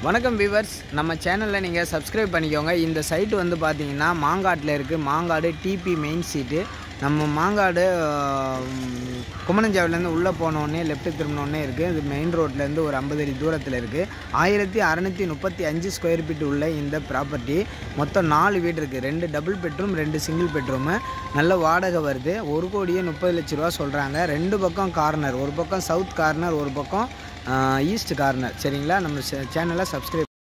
வணக்கம் வியூவர்ஸ், நம்ம சேனலில் நீங்கள் சப்ஸ்கிரைப் பண்ணிக்கோங்க. இந்த சைட்டு வந்து பார்த்தீங்கன்னா மாங்காட்டில் இருக்குது. மாங்காடு டிபி மெயின் சீட்டு. நம்ம மாங்காடு குமணஞ்சாவிலேருந்து உள்ளே போனோடனே லெஃப்ட்டு திரும்பினோடனே இருக்குது. இது மெயின் ரோட்லேருந்து ஒரு 50 அடி தூரத்தில் இருக்குது. 1635 ஸ்கொயர் ஃபீட் உள்ள இந்த ப்ராப்பர்ட்டி மொத்தம் 4 வீடு இருக்குது. 2 டபுள் பெட்ரூம், 2 சிங்கிள் பெட்ரூமு. நல்ல வாடகை வருது. 1,30,00,000 சொல்கிறாங்க. 2 பக்கம் கார்னர், ஒரு பக்கம் சவுத் கார்னர், ஒரு பக்கம் ஈஸ்ட் கார்னர். சரிங்களா? நம்ம சேனலை சப்ஸ்கிரைப்